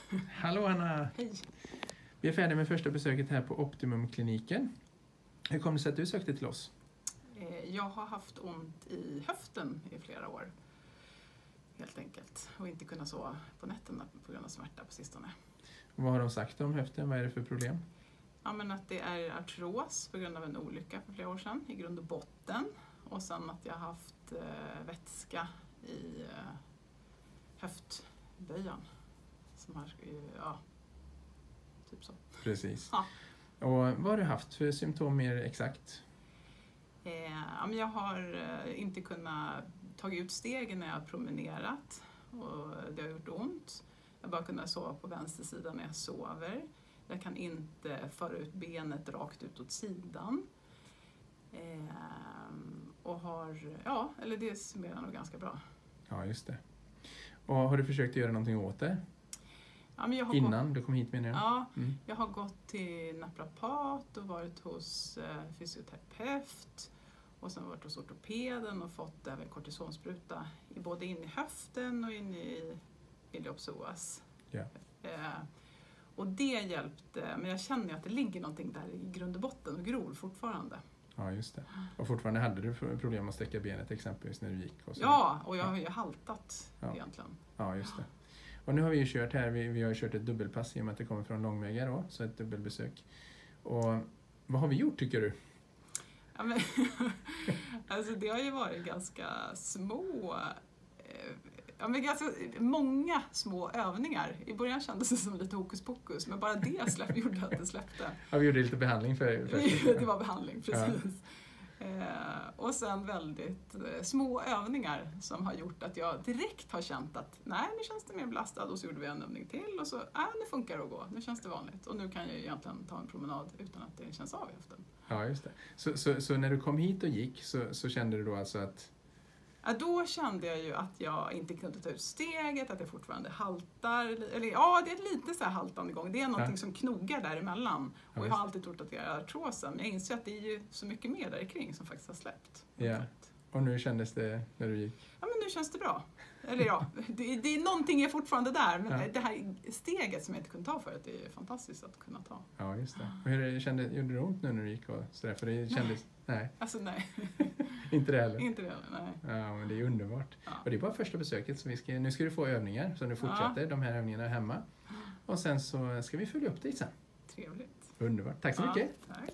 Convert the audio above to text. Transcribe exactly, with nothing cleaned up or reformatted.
Hallå Anna! Hej! Vi är färdiga med första besöket här på Optimum-kliniken. Hur kom det sig att du sökte till oss? Jag har haft ont i höften i flera år. Helt enkelt. Och inte kunnat sova på nätterna på grund av smärta på sistone. Vad har de sagt om höften? Vad är det för problem? Ja, men att det är artros på grund av en olycka för flera år sedan i grund och botten. Och sen att jag har haft eh, vätska i eh, höftböjan. Som har, ja, typ så. Precis. Ja. Och vad har du haft för symptom mer exakt? Eh, ja, men jag har eh, inte kunnat ta ut stegen när jag har promenerat. Och det har gjort ont. Jag bara kunnat sova på vänster sida när jag sover. Jag kan inte föra ut benet rakt ut åt sidan. Eh, och har, ja, eller det summerar nog ganska bra. Ja, just det. Och har du försökt göra någonting åt det? Ja, men jag har Innan gått, du kom hit, menar jag? ja, Mm. jag har gått till naprapat och varit hos eh, fysioterapeut. Och sen varit hos ortopeden och fått även kortisonspruta i både in i höften och in i iliopsoas. Ja. Eh, och det hjälpte, men jag känner ju att det ligger någonting där i grund och botten och gror fortfarande. Ja, just det. Och fortfarande hade du problem att sträcka benet exempelvis när du gick? Och så. Ja, och jag har ju haltat Ja. egentligen. Ja, just det. Och nu har vi ju kört här, vi, vi har ju kört ett dubbelpass i och med att det kommer från långväga då, så ett dubbelbesök. Och vad har vi gjort, tycker du? Ja, men, alltså det har ju varit ganska små, eh, ja, men ganska många små övningar. I början kändes det som lite hokus pokus, men bara det släpp, gjorde att det släppte. Ja, vi gjorde lite behandling för... för Det var behandling, precis. Ja. Eh, och sen väldigt eh, små övningar som har gjort att jag direkt har känt att nej, nu känns det mer belastad, och så gjorde vi en övning till och så, nej, nu funkar det att gå, nu känns det vanligt. Och nu kan jag ju egentligen ta en promenad utan att det känns av i höften. Ja, just det. Så, så, så när du kom hit och gick så, så kände du då alltså att... Ja, då kände jag ju att jag inte kunde ta ut steget, att jag fortfarande haltar. Eller ja, det är lite så här haltande gång. Det är någonting Ja. som knogar däremellan. Ja, Och jag har alltid trott att det är artrosen. Men jag inser att det är ju så mycket mer där kring som faktiskt har släppt. Ja. Och nu kändes det när du gick? Ja, men nu känns det bra. Eller ja, det, det är någonting är fortfarande där. Men Ja. det här steget som jag inte kunde ta förut, det är fantastiskt att kunna ta. Ja, just det. Och hur kände, gjorde det ont nu när du gick? Och så där? För det kändes... Nej. nej. Alltså nej. Inte det heller? Inte det heller, nej. Ja, men det är underbart. Ja. Och det är bara första besöket. Så vi ska, nu ska du få övningar, så du fortsätter Ja. de här övningarna hemma. Och sen så ska vi följa upp dig sen. Trevligt. Underbart. Tack så Ja, mycket. tack.